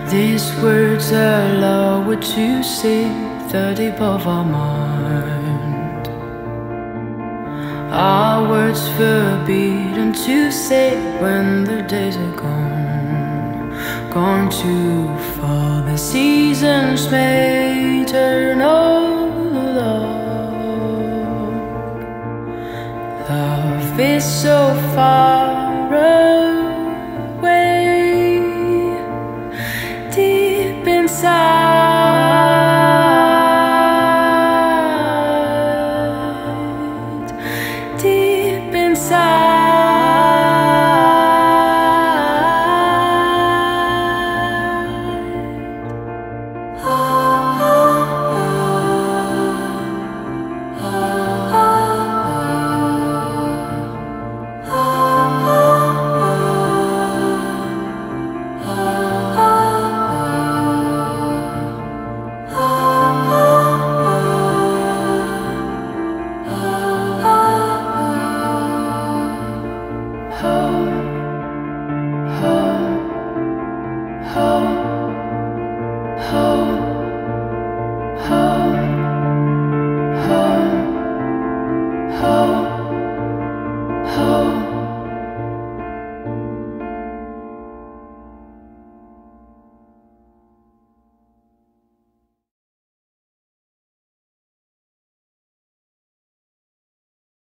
These words allow what you say, the deep of our mind. Our words forbidden to say when the days are gone, gone too far. The seasons may turn all along. Love is so far away, deep inside, deep inside. Hope, hope, hope.